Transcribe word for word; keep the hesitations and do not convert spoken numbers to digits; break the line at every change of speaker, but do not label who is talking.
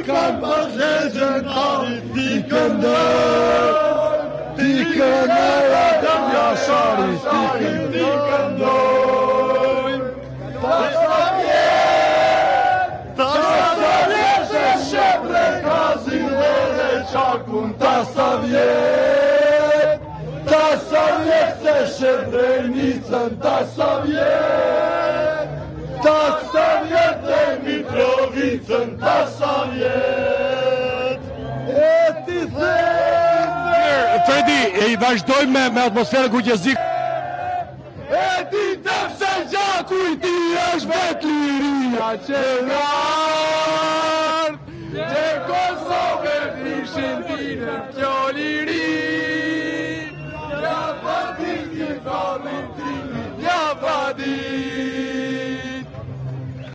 kanë përgjegjën tarit, ti këndër, ti këndër, Adem Jashari, ti këndër, ti këndër. Ta sa vjet, ta sa vjet se shebre kazin dhe dhe qakun, ta sa vjet, ta sa vjet se shebre nicën, ta sa vjet, ta sa vjet e Mitrovicën, ta sa vjet, e ti thënë.
Fredi, i vazhdojmë me, me atmosferën kujtjezik.
E ti të se gjaku i ti është vet liria që ngartë, që Kosovë prishin ti në kjo liri, ja pa ti ti